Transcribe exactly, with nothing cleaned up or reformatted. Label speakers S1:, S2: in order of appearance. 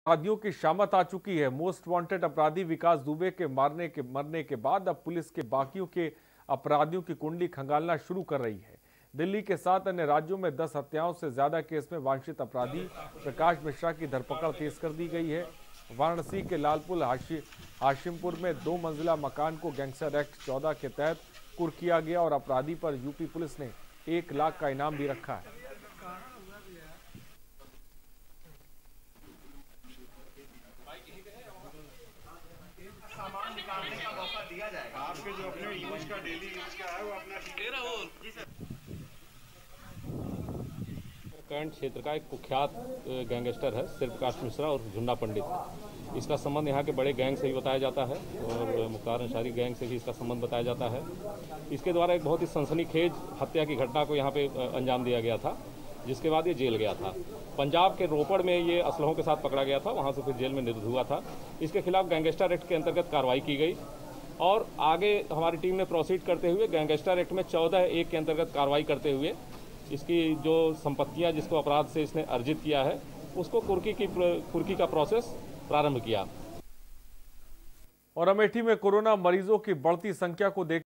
S1: अपराधियों की शामत आ चुकी है। मोस्ट वांटेड अपराधी विकास दुबे के मारने के मरने के बाद अब पुलिस के बाकियों के अपराधियों की कुंडली खंगालना शुरू कर रही है। दिल्ली के साथ अन्य राज्यों में दस हत्याओं से ज्यादा केस में वांछित अपराधी प्रकाश मिश्रा की धरपकड़ तेज कर दी गई है। वाराणसी के लालपुर हाशि, हाशिमपुर में दो मंजिला मकान को गैंगस्टर एक्ट चौदह के तहत कुर्क किया गया और अपराधी पर यूपी पुलिस ने एक लाख का इनाम भी रखा है।
S2: सामान निकालने का मौका दिया जाएगा।
S3: आपके जो अपने यूज का डेली यूज का है वो अपना
S2: जी सर।
S4: कैंट क्षेत्र का एक कुख्यात गैंगस्टर है सिर्फ प्रकाश मिश्रा और झुन्ना पंडित। इसका संबंध यहाँ के बड़े गैंग से भी बताया जाता है और मुख्तार अंसारी गैंग से भी इसका संबंध बताया जाता है। इसके द्वारा एक बहुत ही सनसनीखेज हत्या की घटना को यहाँ पे अंजाम दिया गया था, जिसके बाद ये जेल गया था। पंजाब के रोपड़ में ये असलहों के साथ पकड़ा गया था, वहाँ से फिर जेल में निरुद्ध हुआ था। इसके खिलाफ गैंगस्टर एक्ट के अंतर्गत कार्रवाई की गई और आगे हमारी टीम ने प्रोसीड करते हुए गैंगस्टर एक्ट में चौदह एक के अंतर्गत कार्रवाई करते हुए इसकी जो संपत्तियां जिसको अपराध से इसने अर्जित किया है उसको कुर्की की कुर्की का प्रोसेस प्रारंभ किया।
S1: और अमेठी में कोरोना मरीजों की बढ़ती संख्या को देख